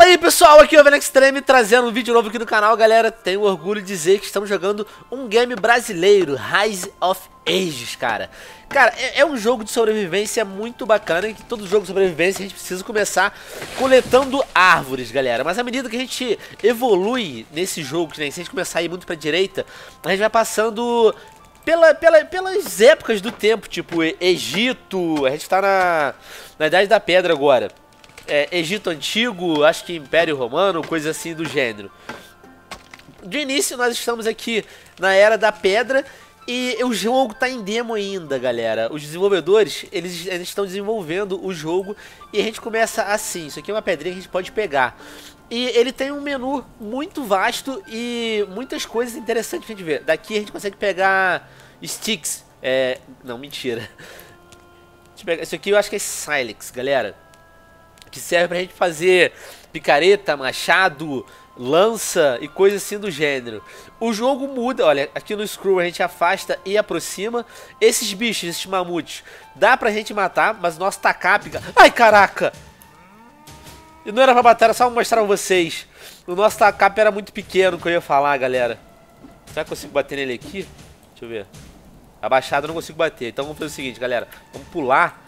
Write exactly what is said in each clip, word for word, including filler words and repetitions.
Aí pessoal, aqui é o Venom Extreme trazendo um vídeo novo aqui no canal, galera. Tenho orgulho de dizer que estamos jogando um game brasileiro, Rise of Ages, cara. Cara, é, é um jogo de sobrevivência muito bacana, que todo jogo de sobrevivência a gente precisa começar coletando árvores, galera. Mas à medida que a gente evolui nesse jogo, que nem se a gente começar a ir muito pra direita, a gente vai passando pela, pela, pelas épocas do tempo, tipo Egito, a gente tá na, na Idade da Pedra agora. É, Egito Antigo, acho que Império Romano, coisa assim do gênero. De início nós estamos aqui na Era da Pedra e o jogo está em demo ainda, galera. Os desenvolvedores, eles, eles estão desenvolvendo o jogo e a gente começa assim. Isso aqui é uma pedrinha que a gente pode pegar. E ele tem um menu muito vasto e muitas coisas interessantes pra gente ver. Daqui a gente consegue pegar sticks. É, não, mentira. Isso aqui eu acho que é Silex, galera. Que serve pra gente fazer picareta, machado, lança e coisa assim do gênero. O jogo muda, olha, aqui no scroll a gente afasta e aproxima. Esses bichos, esses mamutes, dá pra gente matar, mas nosso tacape... Ai, caraca! E não era pra matar, era só mostrar pra vocês. O nosso tacape era muito pequeno, que eu ia falar, galera. Será que eu consigo bater nele aqui? Deixa eu ver. Abaixado eu não consigo bater, então vamos fazer o seguinte, galera. Vamos pular.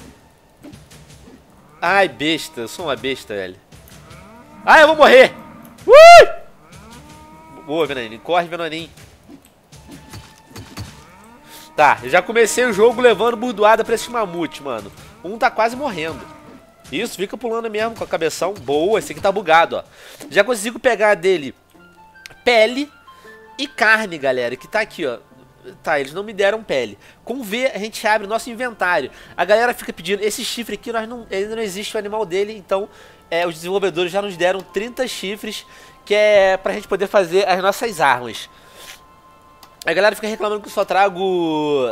Ai, besta, eu sou uma besta, velho. Ai, eu vou morrer. Ui! Boa, Venoninho, corre, Venoninho. Tá, eu já comecei o jogo levando burdoada pra esse mamute, mano. Um tá quase morrendo. Isso, fica pulando mesmo com a cabeção. Boa, esse aqui tá bugado, ó. Já consigo pegar dele pele e carne, galera, que tá aqui, ó. Tá, eles não me deram pele. Com V a gente abre o nosso inventário. A galera fica pedindo, esse chifre aqui nós não, ainda não existe o animal dele. Então é, os desenvolvedores já nos deram trinta chifres, que é pra gente poder fazer as nossas armas. A galera fica reclamando que eu só trago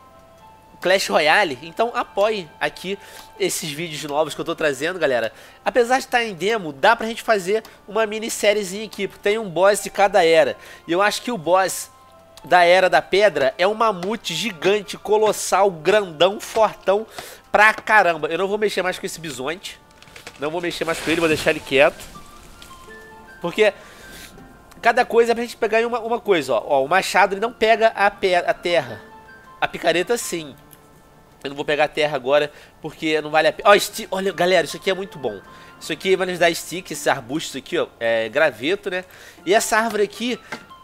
Clash Royale. Então apoie aqui esses vídeos novos que eu tô trazendo, galera. Apesar de estar em demo, dá pra gente fazer uma minissériezinha aqui, porque tem um boss de cada era. E eu acho que o boss da Era da Pedra é um mamute gigante, colossal, grandão, fortão pra caramba. Eu não vou mexer mais com esse bisonte. Não vou mexer mais com ele, vou deixar ele quieto. Porque cada coisa é pra gente pegar em uma, uma coisa, ó. Ó, o machado ele não pega a, pe a terra. A picareta sim. Eu não vou pegar a terra agora porque não vale a pena. Ó, olha, galera, isso aqui é muito bom. Isso aqui vai nos dar stick, esses arbustos aqui, ó. É graveto, né? E essa árvore aqui...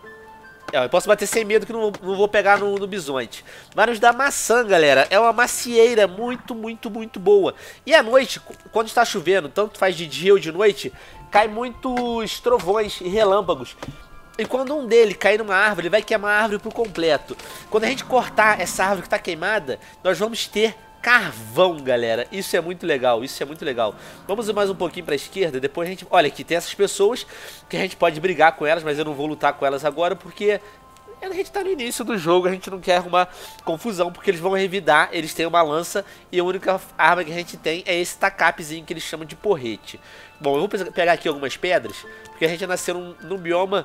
eu posso bater sem medo que não, não vou pegar no, no bisonte. Mas nos dá maçã, galera. É uma macieira muito, muito, muito boa. E à noite, quando está chovendo, tanto faz de dia ou de noite, cai muitos trovões e relâmpagos. E quando um dele cair numa árvore, ele vai queimar a árvore por completo. Quando a gente cortar essa árvore que está queimada, nós vamos ter carvão, galera. Isso é muito legal, isso é muito legal. Vamos mais um pouquinho pra esquerda, depois a gente... Olha, aqui tem essas pessoas que a gente pode brigar com elas, mas eu não vou lutar com elas agora, porque a gente tá no início do jogo, a gente não quer arrumar confusão, porque eles vão revidar, eles têm uma lança, e a única arma que a gente tem é esse tacapezinho que eles chamam de porrete. Bom, eu vou pegar aqui algumas pedras, porque a gente nasceu num, num bioma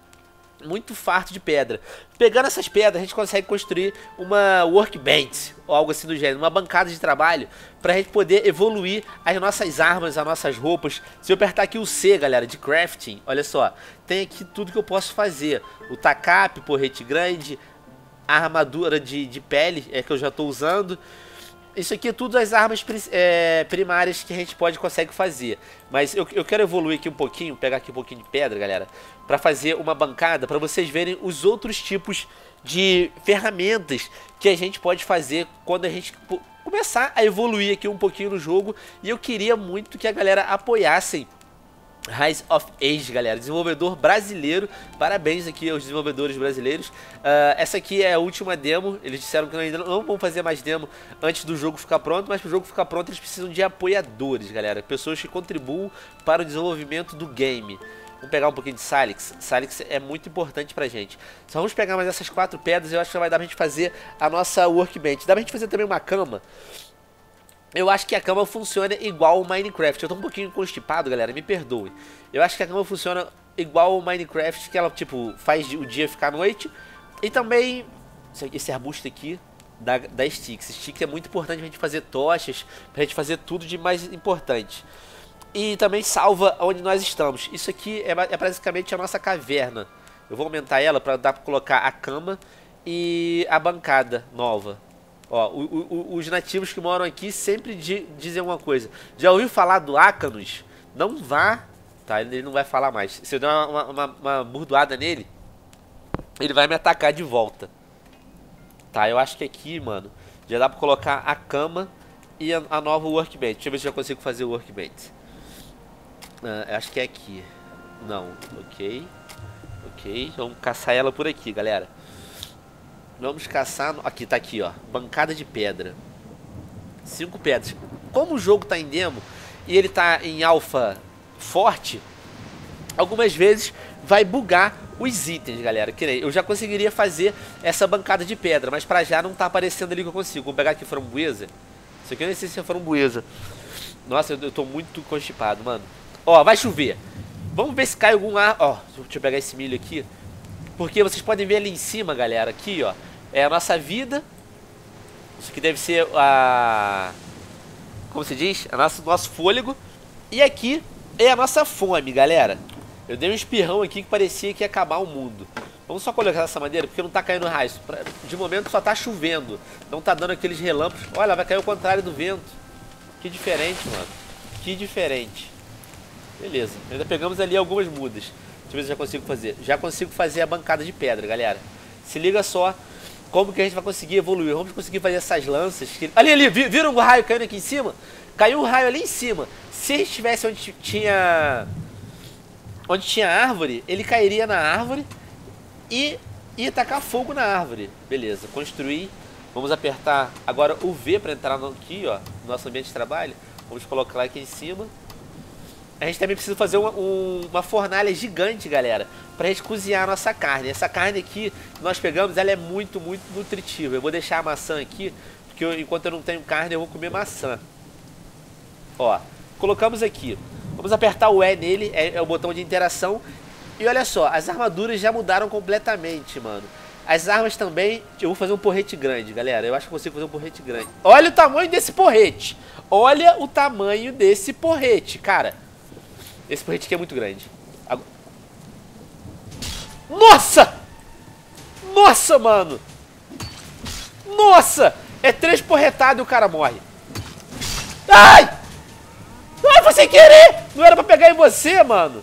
muito farto de pedra. Pegando essas pedras, a gente consegue construir uma workbench, ou algo assim do gênero, uma bancada de trabalho, pra gente poder evoluir as nossas armas, as nossas roupas. Se eu apertar aqui o C, galera, de crafting, olha só, tem aqui tudo que eu posso fazer. O tacape, porrete grande, a armadura de, de pele, é que eu já tô usando. Isso aqui é tudo as armas é, primárias que a gente pode consegue fazer. Mas eu, eu quero evoluir aqui um pouquinho, pegar aqui um pouquinho de pedra, galera, pra fazer uma bancada, pra vocês verem os outros tipos de ferramentas que a gente pode fazer quando a gente começar a evoluir aqui um pouquinho no jogo. E eu queria muito que a galera apoiassem Rise of Ages, galera, desenvolvedor brasileiro. Parabéns aqui aos desenvolvedores brasileiros. uh, Essa aqui é a última demo. Eles disseram que ainda não vão fazer mais demo antes do jogo ficar pronto, mas para o jogo ficar pronto eles precisam de apoiadores, galera. Pessoas que contribuam para o desenvolvimento do game. Vamos pegar um pouquinho de Silex. Silex é muito importante pra gente. Só vamos pegar mais essas quatro pedras. Eu acho que vai dar pra gente fazer a nossa workbench. Dá pra gente fazer também uma cama. Eu acho que a cama funciona igual o Minecraft. Eu tô um pouquinho constipado, galera, me perdoe. Eu acho que a cama funciona igual o Minecraft, que ela, tipo, faz o dia ficar noite. E também, esse arbusto aqui da, da Sticks. Sticks é muito importante pra gente fazer tochas, pra gente fazer tudo de mais importante. e também salva onde nós estamos. Isso aqui é, é basicamente a nossa caverna. Eu vou aumentar ela para dar para colocar a cama e a bancada nova. Ó, o, o, os nativos que moram aqui sempre di, dizem uma coisa. Já ouviu falar do Ácanos? Não vá... Tá, ele não vai falar mais. Se eu der uma, uma, uma, uma burdoada nele, ele vai me atacar de volta. Tá, eu acho que aqui, mano, já dá pra colocar a cama e a, a nova workbench. Deixa eu ver se eu já consigo fazer o workbench. Ah, acho que é aqui. Não, ok. Ok, vamos caçar ela por aqui, galera. Vamos caçar... No... Aqui, tá aqui, ó. Bancada de pedra. Cinco pedras. Como o jogo tá em demo e ele tá em alfa forte, algumas vezes vai bugar os itens, galera. Que nem eu já conseguiria fazer essa bancada de pedra, mas pra já não tá aparecendo ali que eu consigo. Vou pegar aqui framboesa. Isso aqui eu nem sei se é framboesa. Nossa, eu, eu tô muito constipado, mano. Ó, vai chover. Vamos ver se cai algum ar... Ó, deixa eu pegar esse milho aqui. Porque vocês podem ver ali em cima, galera. Aqui, ó, é a nossa vida. Isso aqui deve ser a... Como se diz? O nosso, nosso fôlego. E aqui é a nossa fome, galera. Eu dei um espirrão aqui que parecia que ia acabar o mundo. Vamos só colocar dessa maneira, porque não tá caindo raio. De momento só tá chovendo. Não tá dando aqueles relâmpagos. Olha, vai cair o contrário do vento. Que diferente, mano. Que diferente. Beleza. Ainda pegamos ali algumas mudas. Deixa eu ver se eu já consigo fazer. Já consigo fazer a bancada de pedra, galera. Se liga só como que a gente vai conseguir evoluir. Vamos conseguir fazer essas lanças. Que... Ali, ali. Viram um raio caindo aqui em cima? Caiu um raio ali em cima. Se ele estivesse onde tinha... Onde tinha árvore, ele cairia na árvore e ia tacar fogo na árvore. Beleza, construir. Vamos apertar agora o V para entrar no, aqui, ó, no nosso ambiente de trabalho. Vamos colocar aqui em cima. A gente também precisa fazer uma, um, uma fornalha gigante, galera, pra gente cozinhar a nossa carne. Essa carne aqui que nós pegamos, ela é muito, muito nutritiva. Eu vou deixar a maçã aqui, porque eu, enquanto eu não tenho carne, eu vou comer maçã. Ó, colocamos aqui. Vamos apertar o E nele, é, é o botão de interação. E olha só, as armaduras já mudaram completamente, mano. As armas também... Eu vou fazer um porrete grande, galera. Eu acho que eu consigo fazer um porrete grande. Olha o tamanho desse porrete. Olha o tamanho desse porrete, cara. Esse porrete aqui é muito grande. Agora... Nossa! Nossa, mano! Nossa! É três porretadas e o cara morre. Ai! Ai, foi sem querer! Não era pra pegar em você, mano.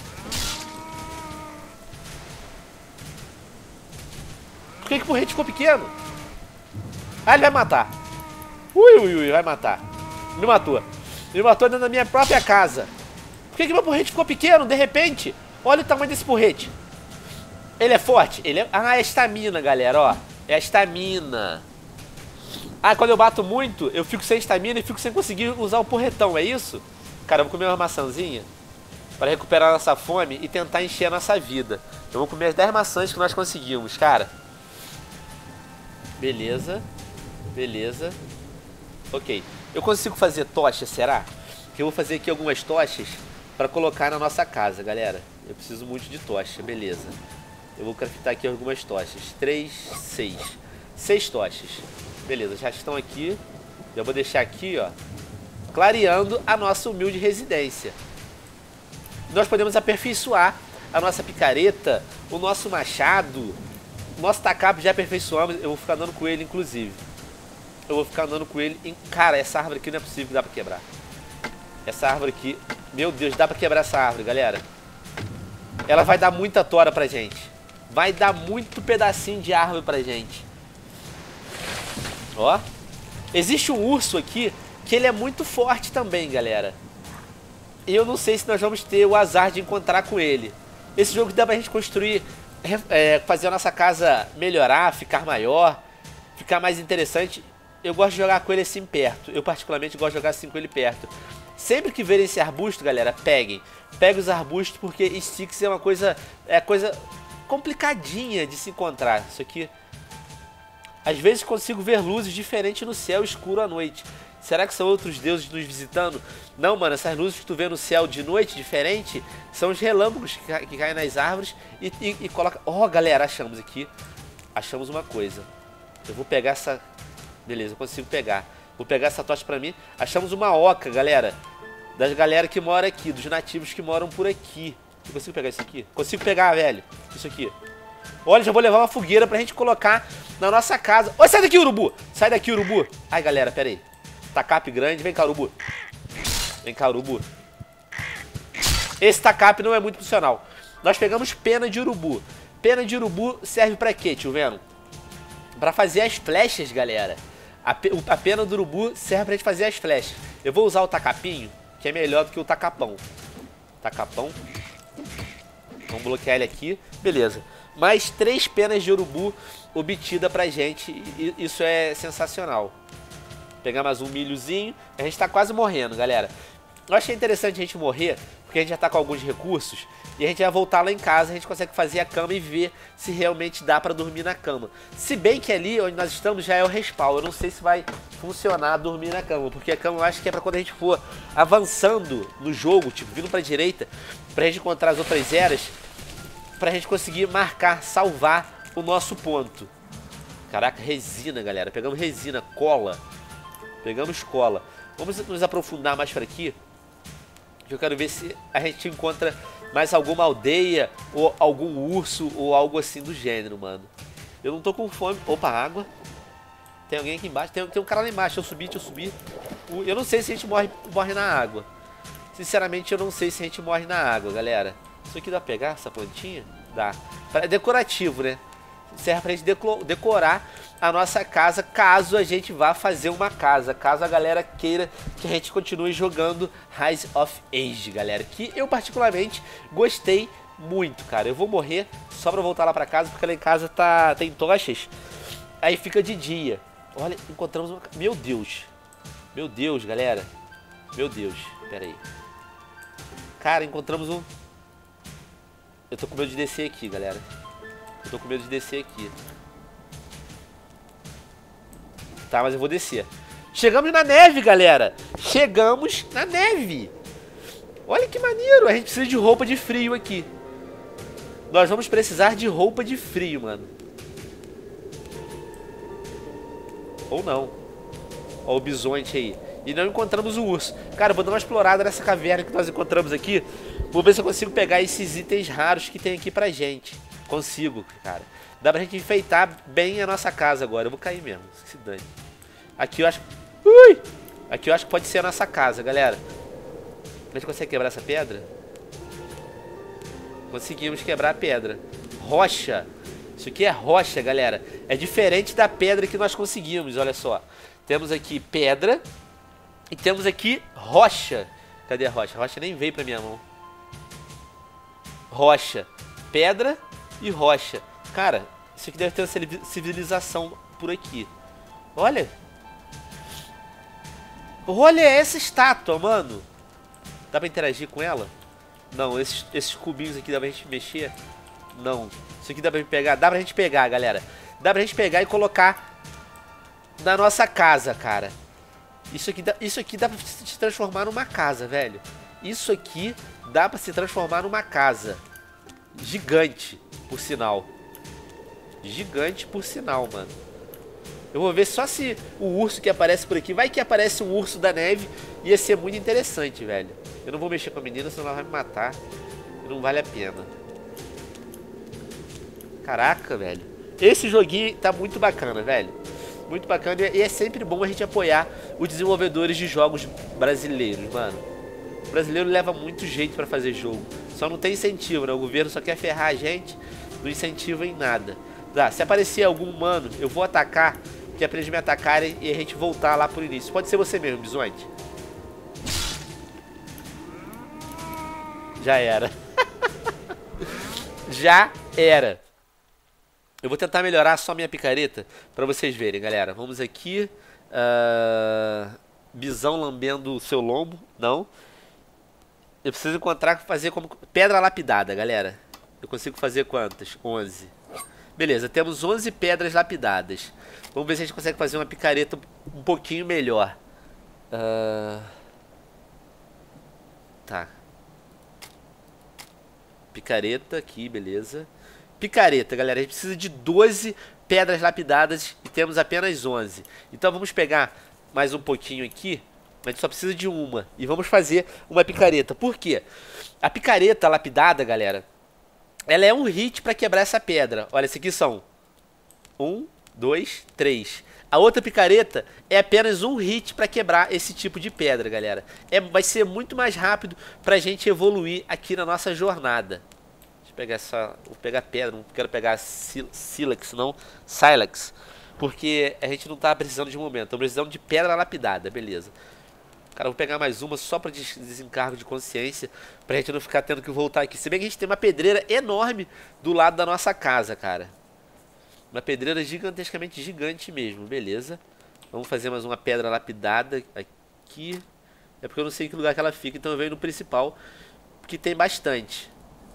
Por que que o porrete ficou pequeno? Ah, ele vai matar. Ui, ui, ui, vai matar. Me matou. Me matou dentro da minha própria casa. Por que que meu porrete ficou pequeno, de repente? Olha o tamanho desse porrete. Ele é forte? Ele é... Ah, é estamina, galera, ó. É a estamina. Ah, quando eu bato muito, eu fico sem estamina e fico sem conseguir usar o porretão, é isso? Cara, eu vou comer uma maçãzinha para recuperar a nossa fome e tentar encher a nossa vida. Eu vou comer as dez maçãs que nós conseguimos, cara. Beleza. Beleza. Ok. Eu consigo fazer tocha, será? Eu vou fazer aqui algumas tochas para colocar na nossa casa, galera. Eu preciso muito de tocha, beleza. Eu vou craftar aqui algumas tochas. Três, seis. Seis tochas. Beleza, já estão aqui. Já vou deixar aqui, ó, clareando a nossa humilde residência. Nós podemos aperfeiçoar a nossa picareta, o nosso machado, o nosso tacape já aperfeiçoamos. Eu vou ficar andando com ele, inclusive. Eu vou ficar andando com ele. Em... Cara, essa árvore aqui não é possível que dá pra quebrar. Essa árvore aqui... Meu Deus, dá pra quebrar essa árvore, galera. Ela vai dar muita tora pra gente. Vai dar muito pedacinho de árvore pra gente. Ó. Existe um urso aqui que ele é muito forte também, galera. E eu não sei se nós vamos ter o azar de encontrar com ele. Esse jogo dá pra gente construir, é, fazer a nossa casa melhorar, ficar maior, ficar mais interessante. Eu gosto de jogar com ele assim perto. Eu particularmente gosto de jogar assim com ele perto. Sempre que verem esse arbusto, galera, peguem. Peguem os arbustos, porque sticks é uma coisa, é coisa complicadinha de se encontrar. Isso aqui... Às vezes consigo ver luzes diferentes no céu escuro à noite. Será que são outros deuses nos visitando? Não, mano, essas luzes que tu vê no céu de noite diferente são os relâmpagos que, ca que caem nas árvores e, e, e coloca... Ó, oh, galera, achamos aqui. Achamos uma coisa. Eu vou pegar essa... Beleza, eu consigo pegar. Vou pegar essa tocha pra mim. Achamos uma oca, galera. Das galera que mora aqui, dos nativos que moram por aqui. Eu consigo pegar isso aqui? Consigo pegar, velho. Isso aqui. Olha, já vou levar uma fogueira pra gente colocar na nossa casa. Oi, sai daqui, urubu! Sai daqui, urubu! Ai, galera, pera aí. Tacape grande. Vem cá, urubu. Vem cá, urubu. Esse tacape não é muito funcional. Nós pegamos pena de urubu. Pena de urubu serve pra quê, tio Venom? Pra fazer as flechas, galera. A, pe a pena do urubu serve pra gente fazer as flechas. Eu vou usar o tacapinho, que é melhor do que o tacapão. Tacapão. Vamos bloquear ele aqui. Beleza. Mais três penas de urubu obtida pra gente. E isso é sensacional. Pegar mais um milhozinho. A gente tá quase morrendo, galera. Eu achei interessante a gente morrer, porque a gente já tá com alguns recursos. E a gente vai voltar lá em casa, a gente consegue fazer a cama e ver se realmente dá pra dormir na cama. Se bem que ali onde nós estamos já é o respawn. Eu não sei se vai funcionar dormir na cama, porque a cama eu acho que é pra quando a gente for avançando no jogo, tipo, vindo pra direita, pra gente encontrar as outras eras, pra gente conseguir marcar, salvar o nosso ponto. Caraca, resina, galera. Pegamos resina, cola. Pegamos cola. Vamos nos aprofundar mais por aqui. Eu quero ver se a gente encontra mais alguma aldeia ou algum urso ou algo assim do gênero, mano. Eu não tô com fome. Opa, água. Tem alguém aqui embaixo. Tem, tem um cara lá embaixo. Deixa eu subir, deixa eu subir. Eu não sei se a gente morre, morre na água. Sinceramente, eu não sei se a gente morre na água, galera. Isso aqui dá pra pegar, essa plantinha? Dá. É decorativo, né? Serve pra gente decorar a nossa casa, caso a gente vá fazer uma casa. Caso a galera queira que a gente continue jogando Rise of Age, galera. Que eu particularmente gostei muito, cara. Eu vou morrer só pra voltar lá pra casa, porque lá em casa tá, tem tochas. Aí fica de dia. Olha, encontramos uma... Meu Deus. Meu Deus, galera. Meu Deus. Pera aí. Cara, encontramos um... Eu tô com medo de descer aqui, galera. Eu tô com medo de descer aqui. Tá, mas eu vou descer. Chegamos na neve, galera. Chegamos na neve. Olha que maneiro. A gente precisa de roupa de frio aqui. Nós vamos precisar de roupa de frio, mano. Ou não. Ó o bisonte aí. E não encontramos o urso. Cara, eu vou dar uma explorada nessa caverna que nós encontramos aqui. Vou ver se eu consigo pegar esses itens raros que tem aqui pra gente. Consigo, cara. Dá pra gente enfeitar bem a nossa casa agora. Eu vou cair mesmo, se dane. Aqui eu acho... Ui! Aqui eu acho que pode ser a nossa casa, galera. A gente consegue quebrar essa pedra? Conseguimos quebrar a pedra. Rocha. Isso aqui é rocha, galera. É diferente da pedra que nós conseguimos, olha só. Temos aqui pedra. E temos aqui rocha. Cadê a rocha? A rocha nem veio pra minha mão. Rocha. Pedra e rocha. Cara, isso aqui deve ter uma civilização por aqui. Olha. Olha essa estátua, mano. Dá pra interagir com ela? Não, esses, esses cubinhos aqui dá pra gente mexer? Não. Isso aqui dá pra gente pegar? Dá pra gente pegar, galera. Dá pra gente pegar e colocar na nossa casa, cara. Isso aqui, dá, isso aqui dá pra se transformar numa casa, velho. Isso aqui dá pra se transformar numa casa. Gigante, por sinal. Gigante, por sinal, mano. Eu vou ver só se o urso que aparece por aqui... Vai que aparece um urso da neve. Ia ser muito interessante, velho. Eu não vou mexer com a menina, senão ela vai me matar. E não vale a pena. Caraca, velho. Esse joguinho tá muito bacana, velho. Muito bacana. E é sempre bom a gente apoiar os desenvolvedores de jogos brasileiros, mano. O brasileiro leva muito jeito pra fazer jogo. Só não tem incentivo, né? O governo só quer ferrar a gente. Não incentiva em nada. Tá, se aparecer algum humano, eu vou atacar. Que é pra eles me atacarem e a gente voltar lá pro início. Pode ser você mesmo, bisonte. Já era. Já era. Eu vou tentar melhorar só minha picareta pra vocês verem, galera. Vamos aqui. Uh... Bisão lambendo o seu lombo. Não. Eu preciso encontrar, fazer como... Pedra lapidada, galera. Eu consigo fazer quantas? onze. Beleza, temos onze pedras lapidadas. Vamos ver se a gente consegue fazer uma picareta um pouquinho melhor. Uh... Tá. Picareta aqui, beleza. Picareta, galera. A gente precisa de doze pedras lapidadas e temos apenas onze. Então vamos pegar mais um pouquinho aqui. A gente só precisa de uma. E vamos fazer uma picareta. Por quê? A picareta lapidada, galera, ela é um hit pra quebrar essa pedra. Olha, esses aqui são um, dois, três. A outra picareta é apenas um hit pra quebrar esse tipo de pedra, galera. É, vai ser muito mais rápido pra gente evoluir aqui na nossa jornada. Deixa eu pegar essa... Vou pegar pedra, não quero pegar sílex, não. Silex. Porque a gente não tá precisando de momento. Estamos precisando de pedra lapidada, beleza. Cara, eu vou pegar mais uma só pra des desencargo de consciência. Pra gente não ficar tendo que voltar aqui. Se bem que a gente tem uma pedreira enorme do lado da nossa casa, cara. Uma pedreira gigantescamente gigante mesmo, beleza. Vamos fazer mais uma pedra lapidada aqui. É porque eu não sei em que lugar que ela fica, então eu venho no principal, que tem bastante.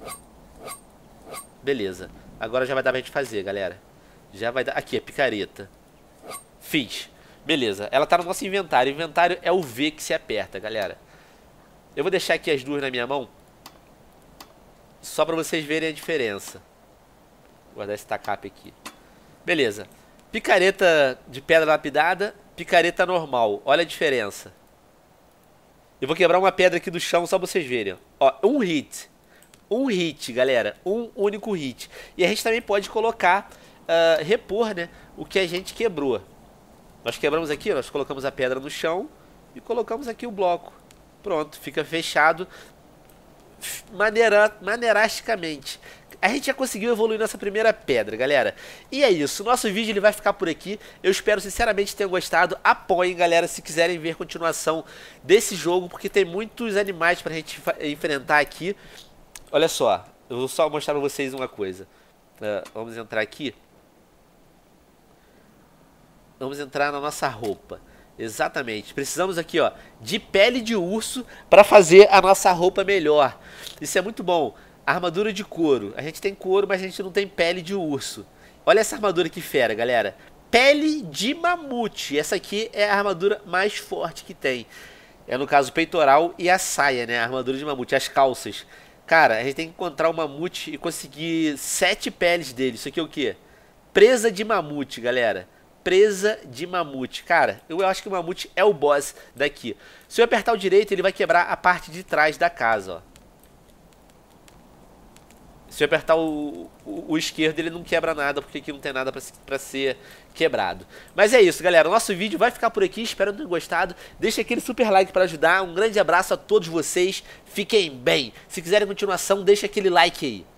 Beleza. Agora já vai dar pra gente fazer, galera. Já vai dar... Aqui, a picareta. Fiz. Beleza. Ela tá no nosso inventário. O inventário é o V que se aperta, galera. Eu vou deixar aqui as duas na minha mão, só pra vocês verem a diferença. Vou guardar esse tacape aqui. Beleza. Picareta de pedra lapidada, picareta normal. Olha a diferença. Eu vou quebrar uma pedra aqui do chão só pra vocês verem. Ó, um hit. Um hit, galera. Um único hit. E a gente também pode colocar, uh, repor, né, o que a gente quebrou. Nós quebramos aqui, nós colocamos a pedra no chão e colocamos aqui o bloco. Pronto, fica fechado maneira, maneirasticamente. A gente já conseguiu evoluir nessa primeira pedra, galera. E é isso, nosso vídeo ele vai ficar por aqui. Eu espero sinceramente que tenham gostado. Apoiem, galera, se quiserem ver continuação desse jogo, porque tem muitos animais pra gente enfrentar aqui. Olha só, eu vou só mostrar pra vocês uma coisa. Uh, vamos entrar aqui. Vamos entrar na nossa roupa. Exatamente. Precisamos aqui, ó, de pele de urso para fazer a nossa roupa melhor. Isso é muito bom. Armadura de couro. A gente tem couro, mas a gente não tem pele de urso. Olha essa armadura que fera, galera. Pele de mamute. Essa aqui é a armadura mais forte que tem. É, no caso, o peitoral e a saia, né? A armadura de mamute, as calças. Cara, a gente tem que encontrar o mamute e conseguir sete peles dele. Isso aqui é o quê? Presa de mamute, galera. Presa de mamute. Cara, eu acho que o mamute é o boss daqui. Se eu apertar o direito, ele vai quebrar a parte de trás da casa, ó. Se eu apertar o, o, o esquerdo, ele não quebra nada, porque aqui não tem nada pra, pra ser quebrado. Mas é isso, galera. O nosso vídeo vai ficar por aqui. Espero que tenham gostado. Deixa aquele super like pra ajudar. Um grande abraço a todos vocês. Fiquem bem. Se quiserem continuação, deixa aquele like aí.